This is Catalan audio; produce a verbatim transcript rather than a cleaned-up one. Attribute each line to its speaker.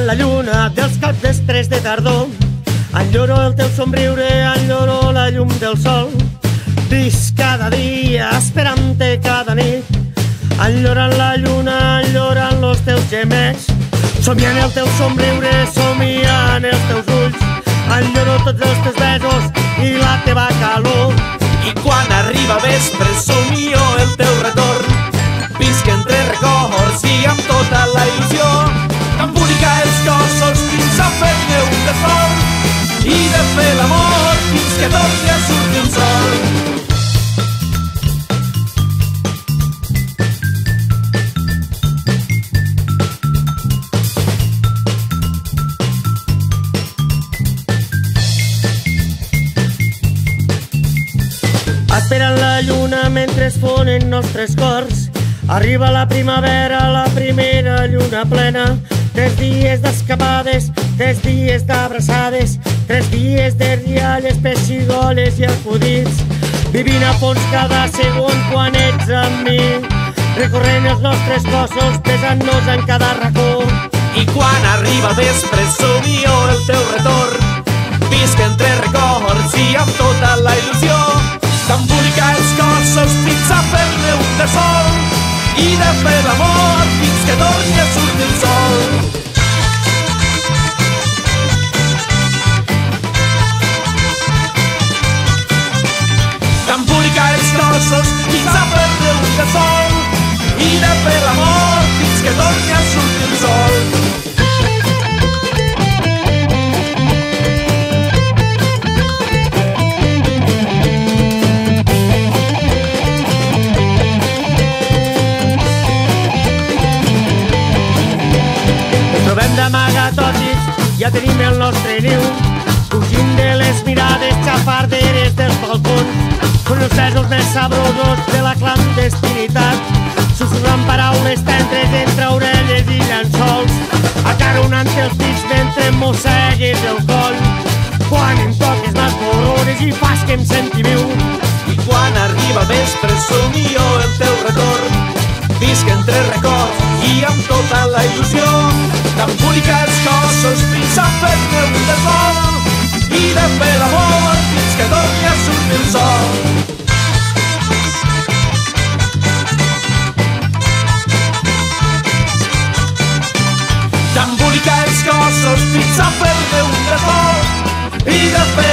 Speaker 1: la lluna dels capvestres de tardor. Enlloro el teu somriure, enlloro la llum del sol. Visc cada dia esperant-te cada nit, enllorant la lluna, enllorant los teus gemecs. Somiant el teu somriure, somiant els teus ulls, enlloro tots els teus besos i la teva calor.
Speaker 2: I quan arriba vespre somio el teu retorn, visc entre records i amb tota la il·lusió d'embolicar els cossos fins a fer-ne un de fort i de fer l'amor fins que torni a sortir el sol.
Speaker 1: Esperant la lluna mentre es fonen nostres cors. Arriba la primavera, la primera lluna plena. Tres dies d'escapades, tres dies d'abraçades, tres dies de rialles, pessigoles i acudits. Vivint a fons cada segon quan ets amb mi, recorrent els nostres cossos, besant-nos en cada racó.
Speaker 2: I quan arriba el vespre somio el teu retorn, visc entre records i amb tota la il·lusió d'embolicar els cossos fins a fer-ne un de sol i de fer l'amor fins que torni a sortir el sol. D'embolicar els cossos fins a fer-ne un de sol i de fer l'amor fins que torni a sortir el sol.
Speaker 1: D'amagatòtics ja tenim el nostre niu, fugint de les mirades xafarderes dels balcons, són els besos més sabrosos de la clandestinitat, sussurrant paraules tendres entre orelles i llençols, acaronant els dits mentre em mossegues el coll, quan em toques les corones i fas que em senti viu.
Speaker 2: I quan arriba el vespre somio el teu retorn, visc entre records i amb tota la il·lusió d'embolicar els cossos fins a fer-ne un de sol i de fer l'amor fins que torni a sortir el sol. D'embolicar els cossos fins a fer-ne un de sol i de fer